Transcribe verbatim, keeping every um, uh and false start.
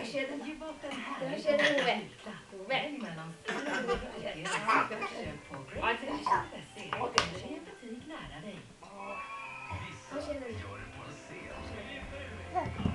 Jag känner mig. Jag känner mig. Välj mellan stora köp på Great Station och en butik nära dig. Jag känner mig.